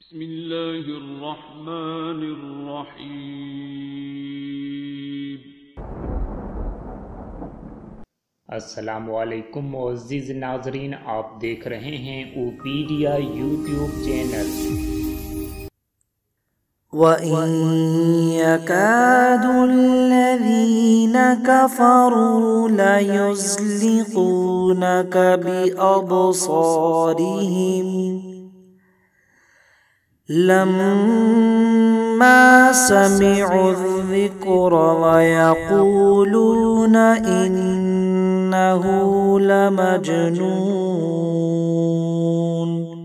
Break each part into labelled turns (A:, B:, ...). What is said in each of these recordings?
A: بسم الله الرحمن الرحيم।
B: अस्सलामुअलैकुम मुअज़्ज़िज़ नाज़रीन, आप देख रहे हैं ओपीडिया यूट्यूब चैनल।
C: وإن يكاد الذين كفروا ليزلقونك بأبصارهم لما سمعوا الذكر ويقولون إنه لمجنون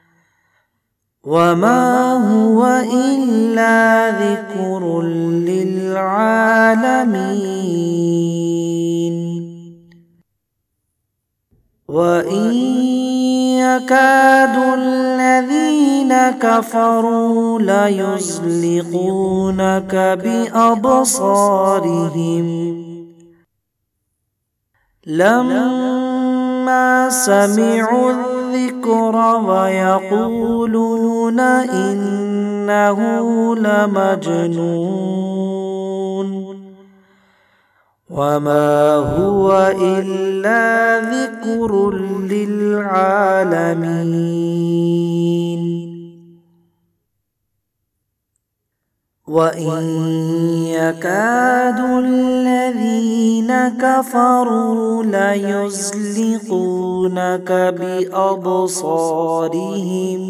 C: وما هو إلا ذكر للعالمين. وإن يكاد الذين كفروا ليزلقونك بأبصارهم لما سمعوا الذكر ويقولون إنه لمجنون وما هو إلا ذكر للعالمين. وإن يكاد الذين كفروا ليزلقونك بأبصارهم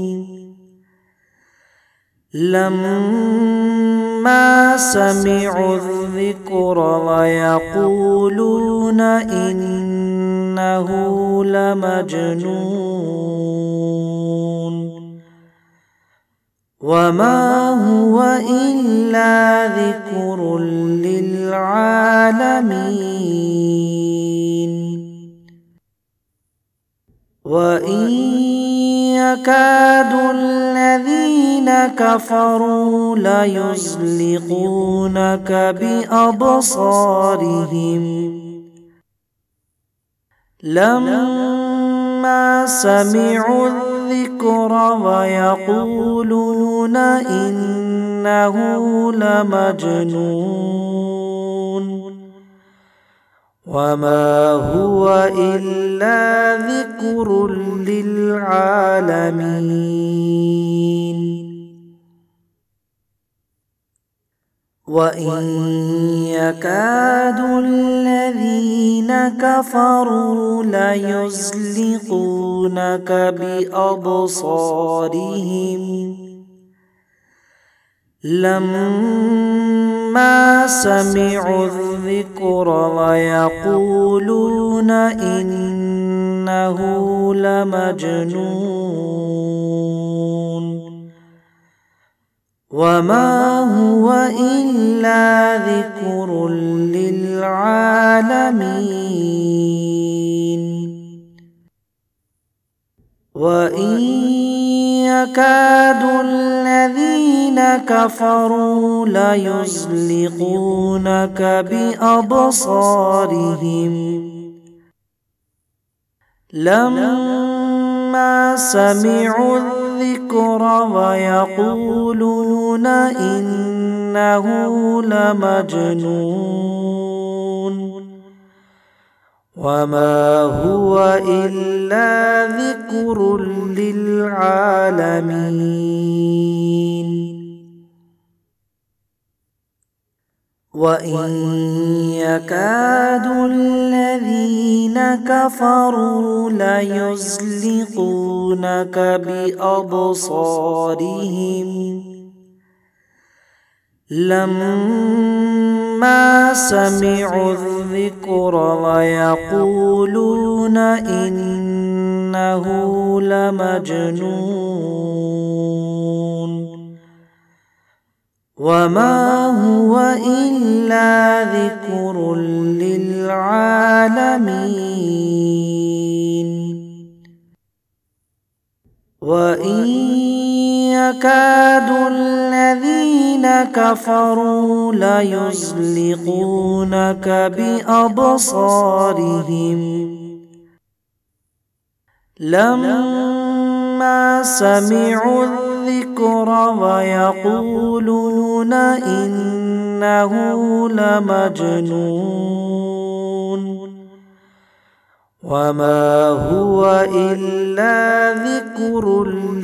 C: لما سمعوا الذكر ويقولون إنه لمجنون وما هو إلا ذكر للعالمين. وإن يكاد الذين كفروا ليزلقونك بأبصارهم لما سمعوا الذكر ويقولون إنه لمجنون وما هو إلا ذكر للعالمين. وإن يكاد الذين كفروا ليزلقونك بأبصارهم لما سمعوا الذكر ويقولون إنه لمجنون وما هو إلا ذكر للعالمين. وإن يكاد الذين كفروا ليزلقونك بأبصارهم لما سمعوا الذكر ويقولون إنه لمجنون وما هو إلا ذكر للعالمين. وإن يكاد الذين كفروا ليزلقونك بأبصارهم لما سمعوا الذكر ويقولون إنه لمجنون وما هو إلا ذكر للعالمين. وإن يكاد الذين كفروا ليزلقونك بأبصارهم لما سمعوا الذكر ويقولون إنه لمجنون وما هو إلا ذكر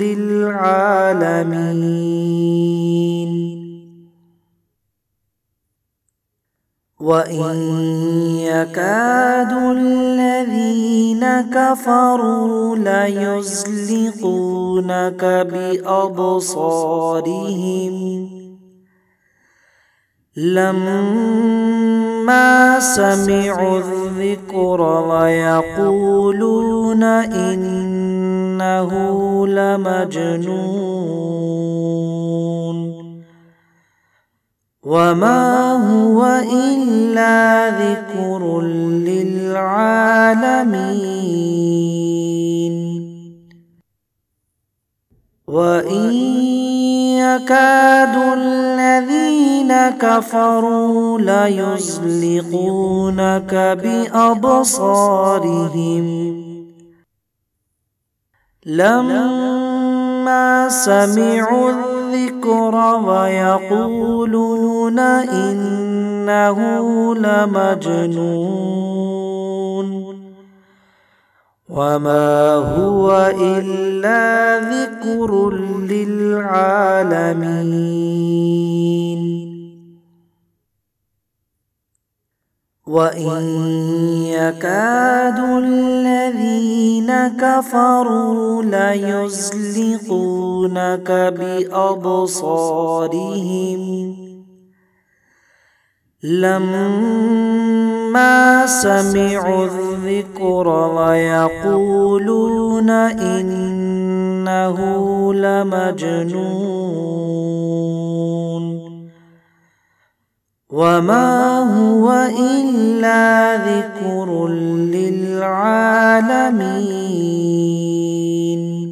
C: للعالمين وإن يكاد الذين كفروا ليزلقونك بأبصارهم لما سمعوا الذكر ويقولون إنه لمجنون وما هو إلا ذكر للعالمين وإن يكاد الذين كفروا ليزلقونك بأبصارهم لما سمعوا الذكر ويقولون إنه لمجنون وما هو إلا ذكر للعالمين وإن يكاد الذين كفروا ليزلقونك بأبصارهم لما سمعوا الذكر ويقولون إنه لمجنون وما هو إلا ذكر للعالمين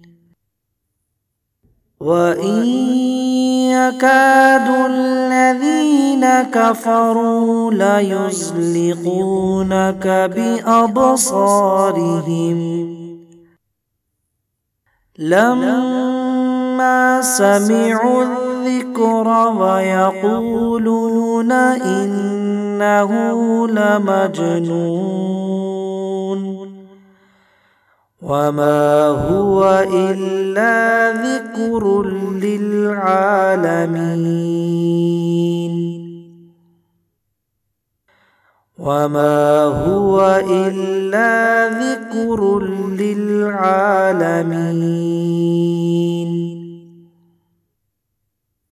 C: وإن يكاد الذين كفروا ليزلقونك بأبصارهم لما سمعوا الذكر ويقولون إنه لمجنون وما هو إلا ذكر للعالمين وما هو إلا ذكر للعالمين